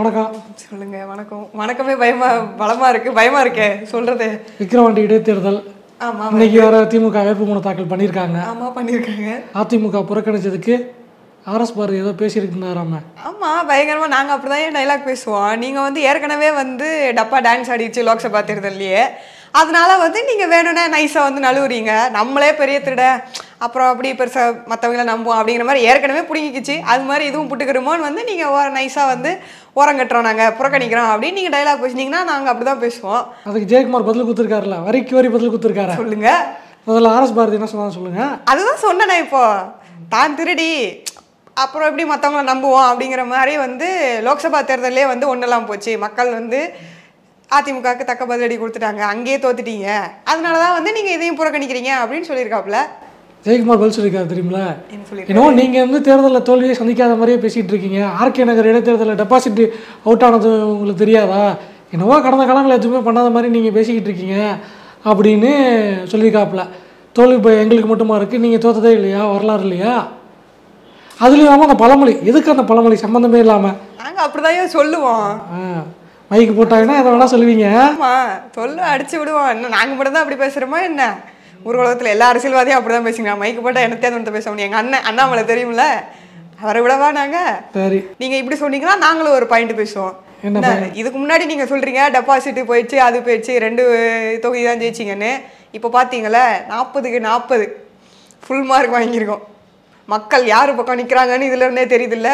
வணக்கம். சொல்லுங்க. வணக்கம். வணக்கமே பலமா இருக்கு, பயமா இருக்கே சொல்றது. விக்கிரவாண்டி இடைத்தேர்தல். ஆமா, இன்னைக்கு வேற திமுக வேட்புமனு தாக்கல் பண்ணியிருக்காங்க. ஆமா பண்ணியிருக்காங்க. அதிமுக புறக்கணிச்சதுக்கு ஆர்எஸ் பாரதி ஏதோ பேசியிருக்கிறாராம. ஆமா, பயங்கரமா. நாங்க அப்படிதான் டைலாக் பேசுவோம். நீங்க ஏற்கனவே டப்பா டான்ஸ் ஆடிச்சு லோக்சபா தேர்தல்லையே. அதனால நீங்க வேணும்னா நைஸா நழுவுறீங்க. நம்மளே பெரிய திருட, அப்புறம் அப்படி பெருசா மற்றவங்கள நம்புவோம் அப்படிங்கிற மாதிரி ஏற்கனவே பிடிங்கிக்கிச்சு. அது மாதிரி இதுவும் புட்டுக்கிறோமோன்னு நீங்க நைஸா ஓரம் கட்டுறோம், நாங்க புறக்கணிக்கிறோம் அப்படின்னு நீங்க டைலாக் பேசினீங்கன்னா நாங்க அப்படிதான் பேசுவோம். அதுக்கு ஜெயக்குமார் பதில் கொடுத்துருக்காருல, வரிக்கு வரி பதில் கொடுத்துருக்காரு. சொல்லுங்க. முதல்ல ஆர்எஸ் பாரதி என்ன சொன்னாங்க சொல்லுங்க. அதுதான் சொன்னேனே, இப்போ தான் திருடி அப்புறம் எப்படி மற்றவங்கள நம்புவோம் அப்படிங்கிற மாதிரி லோக்சபா தேர்தலே ஒன்றெல்லாம் போச்சு. மக்கள் அதிமுகவுக்கு தக்க பதிலடி கொடுத்துட்டாங்க, அங்கேயே தோத்துட்டீங்க, அதனாலதான் நீங்க இதையும் புறக்கணிக்கிறீங்க அப்படின்னு சொல்லியிருக்காப்புல. ஜெயக்குமார் பதில் சொல்லியிருக்காரு தெரியுங்களா? இன்னும் நீங்க தேர்தலில் தோல்வியை சந்திக்காத மாதிரியே பேசிட்டு இருக்கீங்க. ஆர்கே நகர் இடைத்தேர்தலில் டெபாசிட் அவுட் ஆனது உங்களுக்கு தெரியாதா? என்னவோ கடந்த காலங்களில் எதுவுமே பண்ணாத மாதிரி நீங்கள் பேசிக்கிட்டு இருக்கீங்க அப்படின்னு சொல்லியிருக்காப்புல. தோல்வி இப்போ எங்களுக்கு மட்டுமா இருக்குது, நீங்கள் தோற்றதே இல்லையா, வரலாறு இல்லையா? அதுல இல்லாமல் அந்த பழமொழி, எதுக்கு அந்த பழமொழி சம்மந்தமே இல்லாமல் நாங்கள் அப்படிதான் சொல்லுவோம். மைக்கு போட்டாங்கன்னா எதை வேணா சொல்லுவீங்க. ஆமாம், அடிச்சு விடுவோம். இன்னும் நாங்கள் மட்டும் தான் அப்படி பேசுகிறோமா என்ன? ஊர்வலகத்தில் எல்லா அரசியல்வாதியும் அப்படி தான் பேசுங்க. மைக்கு போட்டால் என்ன தேர்ந்து பேச முடியும். எங்கள் அண்ணன் அண்ணாமலை தெரியும்ல, அவரை விடவா நாங்கள்? சரி, நீங்கள் இப்படி சொன்னீங்கன்னா நாங்களும் ஒரு பாயிண்ட் பேசுவோம். என்ன இதுக்கு முன்னாடி நீங்கள் சொல்கிறீங்க டெபாசிட் போயிடுச்சு, அது போயிடுச்சு, 2 தொகுதி தான் ஜெயிச்சிங்கன்னு. இப்போ பார்த்தீங்களே 40க்கு 40 ஃபுல் மார்க் வாங்கியிருக்கோம். மக்கள் யார் பக்கம் நிற்கிறாங்கன்னு இதுலேருந்தே தெரியுதுல்ல.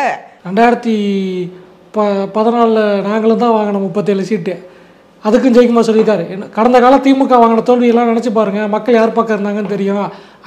2014 நாங்களும் தான் வாங்கினோம் 37 சீட்டு. அதுக்கும் ஜெயக்குமார் சொல்லியிருக்காரு, கடந்த கால திமுக வாங்கின தோல்வியெல்லாம் நினச்சி பாருங்கள், மக்கள் யார் பக்கம் இருந்தாங்கன்னு தெரியும்.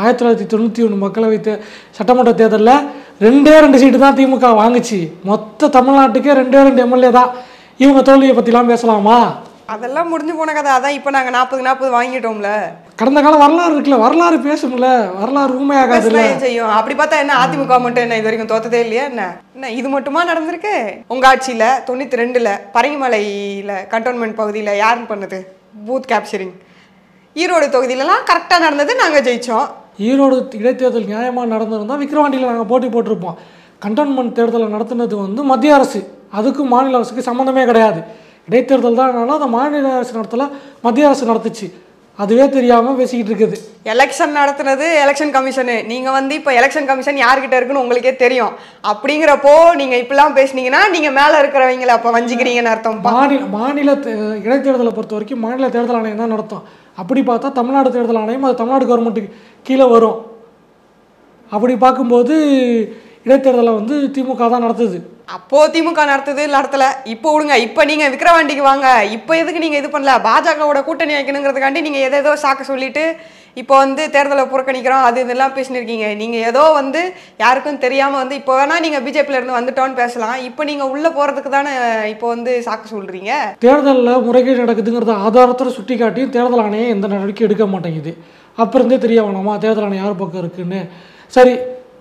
1991 மக்களவை சட்டமன்ற தேர்தலில் 2 சீட்டு தான் திமுக வாங்குச்சு. மொத்த தமிழ்நாட்டுக்கே 2 எம்எல்ஏ தான். இவங்க தோல்வியை பற்றிலாம் பேசலாமா? அதெல்லாம் முடிஞ்சு போன கதை. அதான் இப்போ நாங்கள் 40 வாங்கிட்டோம்ல. கடந்த காலம் வரலாறு இருக்குல்ல, வரலாறு பேசும்ல, வரலாறு உண்மையாகாது செய்யும். அப்படி பார்த்தா என்ன அதிமுக மட்டும் என்ன இது வரைக்கும் தோத்ததே இல்லையா என்ன? இது மட்டுமா நடந்திருக்கு? உங்க ஆட்சியில 92ல் பரங்கிமலையில கண்டோன்மெண்ட் பகுதியில் யாருன்னு பண்ணது பூத் கேப்சரிங்? ஈரோடு தொகுதியிலலாம் கரெக்டாக நடந்தது, நாங்கள் ஜெயிச்சோம். ஈரோடு இடைத்தேர்தல் நியாயமாக நடந்திருந்தால் விக்கிரவாண்டியில் நாங்கள் போட்டி போட்டிருப்போம். கண்டோன்மெண்ட் தேர்தலை நடத்துனது மத்திய அரசு, அதுக்கும் மாநில அரசுக்கு சம்மந்தமே கிடையாது. இடைத்தேர்தல் தான் ஆனாலும் அந்த மாநில அரசு நடத்தல, மத்திய அரசு நடத்துச்சு. அதுவே தெரியாமல் பேசிக்கிட்டு இருக்குது. எலெக்ஷன் நடத்துனது எலெக்ஷன் கமிஷனு. நீங்கள் இப்போ எலெக்ஷன் கமிஷன் யார்கிட்ட இருக்குன்னு உங்களுக்கே தெரியும். அப்படிங்கிறப்போ நீங்கள் இப்படிலாம் பேசுனீங்கன்னா நீங்கள் மேலே இருக்கிறவங்கள அப்போ வஞ்சிக்கிறீங்கன்னு அர்த்தம். மாநில இடைத்தேர்தலை பொறுத்த வரைக்கும் மாநில தேர்தல் ஆணையம் தான் நடத்தும். அப்படி பார்த்தா தமிழ்நாடு தேர்தல் ஆணையம் அது தமிழ்நாடு கவர்மெண்ட்டுக்கு கீழே வரும். அப்படி பார்க்கும்போது இடைத்தேர்தலை திமுக தான் நடத்துது. அப்போ திமுக நடத்தல. இப்போ விடுங்க, இப்போ நீங்க விக்கிரவாண்டிக்கு வாங்க. இப்போ எதுக்கு நீங்க இது பண்ணல? பாஜகவோட கூட்டணி வைக்கணுங்கிறதுக்காண்டி நீங்க ஏதோ சாக்க சொல்லிட்டு இப்போ தேர்தலை புறக்கணிக்கிறோம் அது இதெல்லாம் பேசினிருக்கீங்க. நீங்க ஏதோ யாருக்கும் தெரியாம இப்போ வேணா நீங்க பிஜேபியில இருந்து வந்துட்டோன்னு பேசலாம். இப்போ நீங்க உள்ள போறதுக்கு தானே இப்போ சாக்க சொல்றீங்க. தேர்தலில் முறைகேடு நடக்குதுங்கிறத ஆதாரத்தோட சுட்டி காட்டியும் தேர்தல் ஆணையம் எந்த நடவடிக்கை எடுக்க மாட்டேங்குது. அப்புறம் இருந்தே தெரிய வேணாமா தேர்தல் ஆணையம் யார் பக்கம் இருக்குன்னு? சரி,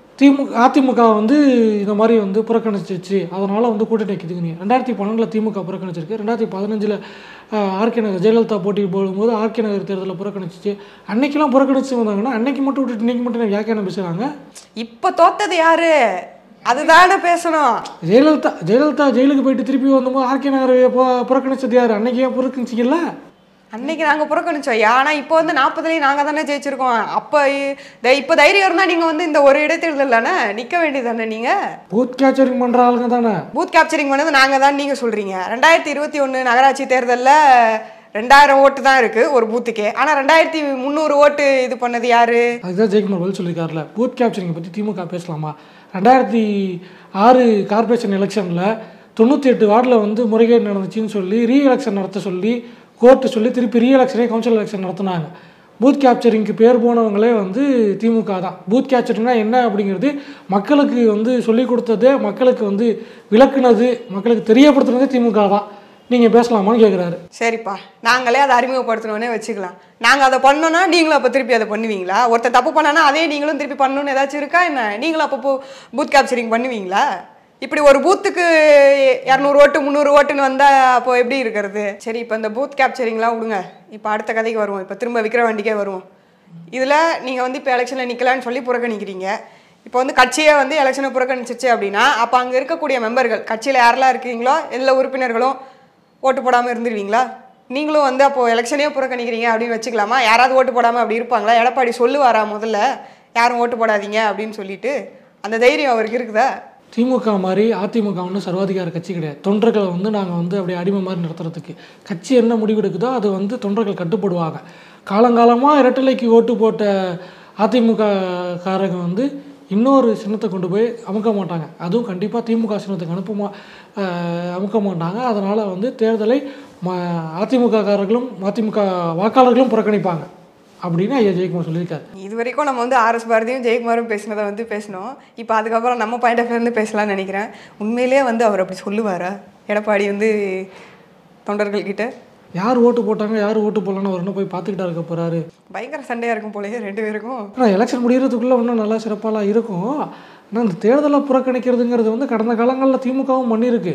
அதிமுக இந்த மாதிரி புறக்கணிச்சிச்சு, அதனால் கூட்டணி வைக்குதுங்க. 2012 திமுக புறக்கணிச்சிருக்கு. 2015 ஆர்கே நகர் ஜெயலலிதா போட்டி போடும்போது ஆர்கே நகர் தேர்தலில் புறக்கணிச்சிச்சு. அன்னைக்கெல்லாம் புறக்கணிச்சு வந்தாங்கன்னா அன்னைக்கு மட்டும் விட்டுட்டு இன்னைக்கு மட்டும் வியாக்கியானம் பேசுகிறாங்க. இப்போ தோத்தது யாரு? அதுதானே பேசணும். ஜெயலலிதா ஜெயிலுக்கு போயிட்டு திருப்பி வந்தபோது ஆர்கே நகர் புறக்கணிச்சது யாரு? அன்னைக்கே புறக்கணிச்சிக்கல. அன்னைக்கு நாங்கள் புறக்கணிச்சோம். ஆனால் இப்போ 40லேயும் நாங்கள் தானே ஜெயிச்சிருக்கோம். இப்போ தைரியம் இருந்தால் நீங்கள் இந்த ஒரு இடைத்தேர்தல் தானே நிற்க வேண்டியது தானே? நீங்கள் பூத் கேப்சரிங் பண்ணுற ஆளுங்க தானே. பூத் கேப்சரிங் பண்ணது நாங்கள் தான் நீங்கள் சொல்கிறீங்க. 2021 நகராட்சி தேர்தலில் 2000 ஓட்டு தான் இருக்குது ஒரு பூத்துக்கே. ஆனால் 2300 ஓட்டு இது பண்ணது யாரு? அதுதான் ஜெயக்குமார் பதில் சொல்லியிருக்காருல. பூத் கேப்சரிங் பற்றி திமுக பேசலாமா? 2006 கார்பரேஷன் எலெக்ஷனில் 98 வார்டில் முறைகேடு நடந்துச்சுன்னு சொல்லி ரீஎலெக்ஷன் நடத்த சொல்லி கோர்ட்டு சொல்லி திருப்பி ரீஎலெக்ஷனே கவுன்சில் எலெக்ஷன் நடத்தினாங்க. பூத் கேப்சரிங்க்கு பேர் போனவங்களே திமுக தான். பூத் கேப்சரிங்னா என்ன அப்படிங்கிறது மக்களுக்கு சொல்லிக் கொடுத்தது, மக்களுக்கு விளக்குனது, மக்களுக்கு தெரியப்படுத்துனதே திமுக தான். நீங்கள் பேசலாமான்னு கேட்குறாரு. சரிப்பா, நாங்களே அதை அறிமுகப்படுத்தணுன்னே வச்சுக்கலாம். நாங்கள் அதை பண்ணோன்னா நீங்களும் அப்போ திருப்பி அதை பண்ணுவீங்களா? ஒருத்தர் தப்பு பண்ணானா அதே நீங்களும் திருப்பி பண்ணணுன்னு ஏதாச்சும் இருக்கா என்ன? நீங்களும் அப்போ பூத் கேப்சரிங் பண்ணுவீங்களா? இப்படி ஒரு பூத்துக்கு 200 ஓட்டு 300 ஓட்டுன்னு வந்தால் அப்போ எப்படி இருக்கிறது? சரி, இப்போ இந்த பூத் கேப்சரிங்லாம் விடுங்க. இப்போ அடுத்த கதைக்கு வருவோம். இப்போ திரும்ப விக்கிரவாண்டிக்கே வருவோம். இதில் நீங்கள் இப்போ எலெக்ஷனில் நிற்கலான்னு சொல்லி புறக்கணிக்கிறீங்க. இப்போ வந்து கட்சியை வந்து எலெக்ஷனை புறக்கணிச்சிச்சு அப்படின்னா அப்போ அங்கே இருக்கக்கூடிய மெம்பர்கள் கட்சியில் யாரெல்லாம் இருக்கீங்களோ எல்லா உறுப்பினர்களும் ஓட்டு போடாமல் இருந்துருவீங்களா? நீங்களும் வந்து அப்போது எலெக்ஷனே புறக்கணிக்கிறீங்க அப்படின்னு வச்சுக்கலாமா? யாராவது ஓட்டு போடாமல் அப்படி இருப்பாங்களா? எடப்பாடி சொல்லுவாரா முதல்ல யாரும் ஓட்டு போடாதீங்க அப்படின்னு சொல்லிட்டு? அந்த தைரியம் அவருக்கு இருக்குதா? திமுக மாதிரி அதிமுக ஒன்றும் சர்வாதிகார கட்சி கிடையாது. தொண்டர்களை வந்து நாங்கள் வந்து அப்படியே அடிமை மாதிரி நடத்துறதுக்கு கட்சி என்ன முடிவெடுக்குதோ அது வந்து தொண்டர்கள் கட்டுப்படுவாங்க. காலங்காலமாக இரட்டலைக்கு ஓட்டு போட்ட அதிமுக காரங்க வந்து இன்னொரு சின்னத்தை கொண்டு போய் அமுக்க மாட்டாங்க. அதுவும் கண்டிப்பாக திமுக சின்னத்துக்கு அமுக்க மாட்டாங்க. அதனால் வந்து தேர்தலை அதிமுக காரர்களும் அதிமுக வாக்காளர்களும் புறக்கணிப்பாங்க அப்படின்னு ஐயா ஜெயக்குமார் சொல்லியிருக்காரு. இது வரைக்கும் நம்ம வந்து ஆர்எஸ் பாரதியும் ஜெயக்குமாரும் பேசினதை வந்து பேசணும். இப்போ அதுக்கப்புறம் நம்ம பாயிண்ட் ஆஃப் வியூலேருந்து பேசலாம்னு நினைக்கிறேன். உண்மையிலே வந்து அவர் அப்படி சொல்லுவாரா எடப்பாடி வந்து தொண்டர்கள்கிட்ட? யார் ஓட்டு போட்டாங்க யார் ஓட்டு போடலன்னு அவர் என்ன போய் பார்த்துக்கிட்டா இருக்க போகிறாரு? பயங்கர சண்டையாக இருக்கும் போலயே 2 பேருக்கும். ஆனால் எலெக்ஷன் முடிகிறதுக்குள்ளே இன்னும் நல்லா சிறப்பாலாம் இருக்கும். ஆனால் இந்த தேர்தலை புறக்கணிக்கிறதுங்கிறது வந்து கடந்த காலங்களில் திமுகவும் பண்ணியிருக்கு.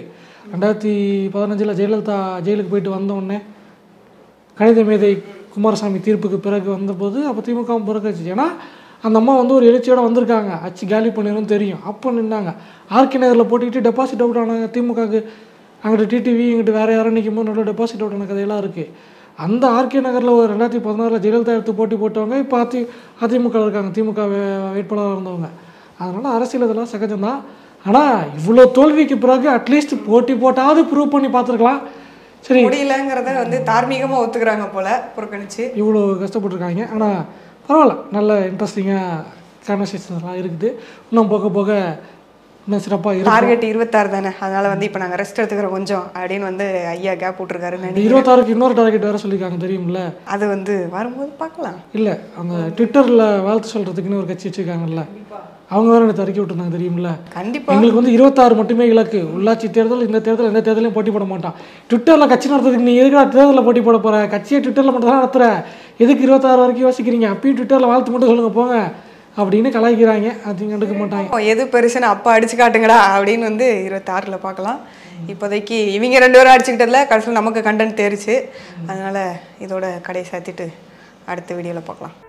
2015 ஜெயலலிதா ஜெயிலுக்கு போயிட்டு வந்தோடனே கணித மேதை குமாரசாமி தீர்ப்புக்கு பிறகு வந்தபோது அப்போ திமுகவும் புறக்கணிச்சு. ஏன்னா அந்த அம்மா வந்து ஒரு எழுச்சியோடு வந்திருக்காங்க, அச்சு காலி பண்ணிடும் தெரியும். அப்போ நின்னாங்க. ஆர்கே நகரில் போட்டுக்கிட்டு டெபாசிட் அவுட் ஆனாங்க திமுகவுக்கு. அங்கிட்ட டிடிவி இங்கிட்ட வேறு யாரும் நிற்கும் போது நல்ல டெபாசிட் அவுட் ஆன கதையெல்லாம் இருக்குது. அந்த ஆர்கே நகரில் ஒரு 2016 ஜெயலலிதா எடுத்து போட்டி போட்டவங்க இப்போ அதிமுக இருக்காங்க, திமுக வேட்பாளராக இருந்தவங்க. அதனால் அரசியல் இதெல்லாம் சகஜம்தான். ஆனால் இவ்வளோ தோல்விக்கு பிறகு அட்லீஸ்ட் போட்டி போட்டாவது ப்ரூவ் பண்ணி பார்த்துருக்கலாம். சரி, முடியலங்கிறத வந்து தார்மீகமாக ஒத்துக்கிறாங்க போல் புறக்கணிச்சு இவ்வளோ கஷ்டப்பட்டுருக்காங்க. ஆனால் பரவாயில்ல, நல்ல இன்ட்ரெஸ்டிங்காக கான்வர்சேஷன்ஸ்லாம் இருக்குது. இன்னும் போக போக இன்னும் சிறப்பாக இருக்குது. டார்கெட் 26 தானே, அதனால் வந்து இப்போ நாங்கள் ரெஸ்ட் எடுத்துக்கிறோம் கொஞ்சம் அப்படின்னு வந்து ஐயா கேப் விட்ருக்காரு. 26க்கு இன்னொரு டார்கெட் வேறு சொல்லியிருக்காங்க தெரியுமில்ல? அது வந்து வரும்போது பார்க்கலாம். இல்லை, அந்த ட்விட்டரில் வாழ்த்து சொல்கிறதுக்குன்னு ஒரு கட்சி வச்சுருக்காங்கல்ல, அவங்க வேறு எனக்கு அறிக்கை விட்டுருந்தாங்க தெரியுமில்ல? கண்டிப்பாக எங்களுக்கு வந்து 26 மட்டுமே இலக்கு. உள்ளாட்சி தேர்தல் இந்த தேர்தல் எந்த தேர்தலையும் போட்டி போட மாட்டான். ட்விட்டரில் கட்சி நடத்துறதுக்கு நீ எதுக்கு தேர்தலில் போட்டி போட போகிற? கட்சியை ட்விட்டரில் மட்டும் தான் நடத்துகிற, எதுக்கு 26 வரைக்கும் யோசிக்கிறீங்க? அப்பயும் ட்விட்டரில் வாழ்த்து மட்டும் சொல்லுங்கள் போங்க அப்படின்னு கலாய்க்கிறாங்க. அது கண்டுக்க மாட்டாங்க. எது பெருசுன்னு அப்போ அடிச்சு காட்டுங்கடா அப்படின்னு வந்து 26ல் பார்க்கலாம். இப்போதைக்கு இவங்க 2 பேரும் அடிச்சுக்கிட்டதில்ல, கடைசியில் நமக்கு கண்டென்ட் தேரிச்சு. அதனால் இதோட கடையை சாத்திட்டு அடுத்த வீடியோவில் பார்க்கலாம்.